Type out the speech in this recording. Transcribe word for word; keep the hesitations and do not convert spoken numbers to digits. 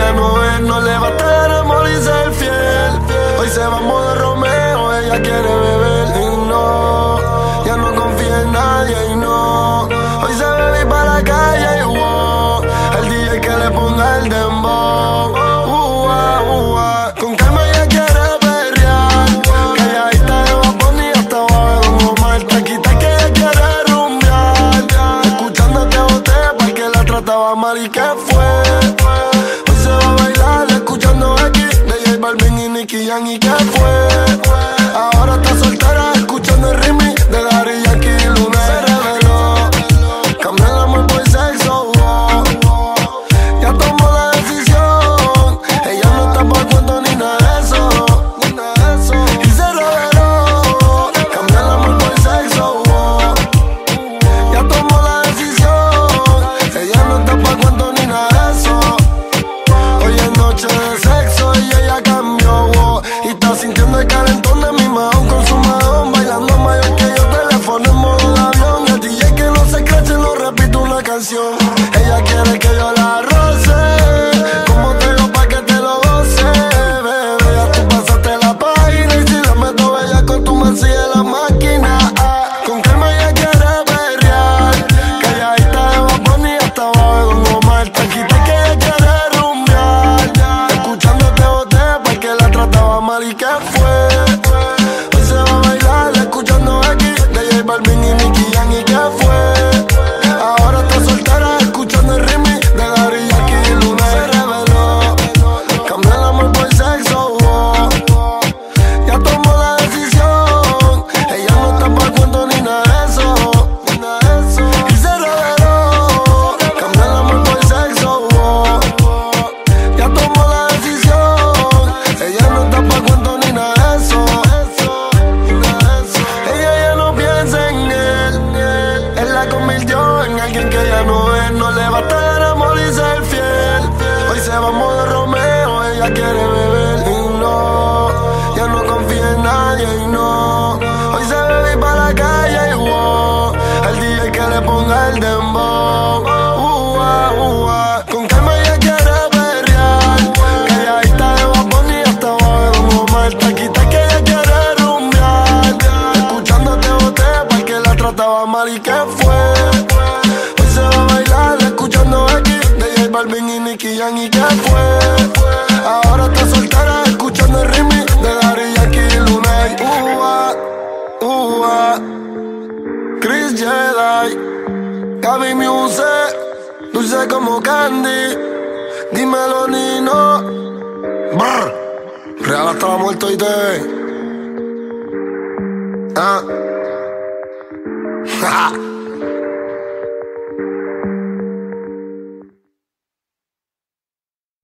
ya no es, no le va a estar amor y ser fiel. Hoy se va a modo Romeo, ella quiere beber y no, ya no confía en nadie y no. Hoy se bebe para la calle y wow, el D J que le ponga el dembow. Uh, uh, uh, con calma ella quiere perrear, calladita de Bad Bunny hasta abajo como Marta. Quita que ella quiere rumbear, escuchándote boté pa' que la trataba mal y que fue. Hoy se va a bailar escuchando X de J Balvin y Nicky Jam y que fue. Ahora está soltera escuchando el remix de Daddy Yankee y Luna. Se reveló, cambió el amor por sexo, oh. Ya tomó la decisión, ella no está por cuento ni nada de eso, ni nada de eso. Y se reveló, cambió el amor por sexo, oh. Ya tomó la decisión, ella no está por cuento ni nada de eso. Hoy es noche de sexo y ella cambió, oh. Y está sintiendo el calentón de mi mahón con su mahón, bailando mayor que yo, teléfono en modo de avión. El D J que no se crache, no repito una canción. Ella quiere que yo la roce, como te digo pa' que te lo goce, bebé. Ya tú pasaste la página y si la meto bella con tu man sigue la máquina. Ah, con calma ella quiere perrear, calladita de Bad Bunny hasta abajo como Marta. Quita que ella quiere rumbear, escuchándote boté pa' que la trataba mal y que fue. Hoy se va a bailar escuchando X de J Balvin y Nicky Jam y que fue. Ahora está soltera escuchando el remix de Daddy Yankee y Luna. Se reveló, cambió el amor por sexo, oh. Ya tomó la decisión, ella no está pa' cuento ni nada de eso, ni nada de eso. Y se reveló, cambió el amor por sexo, oh. Ya tomó la decisión, ella no está pa' cuento ni nada de eso, ni nada de eso. Ella ya no piensa en él, él la convirtió en alguien que ya no es. No le va a estar amor y ser fiel. Hoy se va a modo Romeo, ella quiere beber y no, ya no confía en nadie y no. Hoy se bebe para la calle y wow, el D J que le ponga el dembow. Uh, uh, uh, con calma ella quiere perrear, calladita de Bad Bunny hasta abajo como Marta. Quita que ella quiere rumbear, escuchándote boté pa' que la trataba mal y que fue. Hoy se va a bailar escuchando X de J Balvin y Nicky Jam y que fue. Ahora está soltera escuchando el remix de Daddy Yankee y Luna. Uh, uh, uh, Chris Jedi, Gaby Music, dulce como candy. Dímelo Nino, brr, real hasta la muerte y te. Ah. Ja.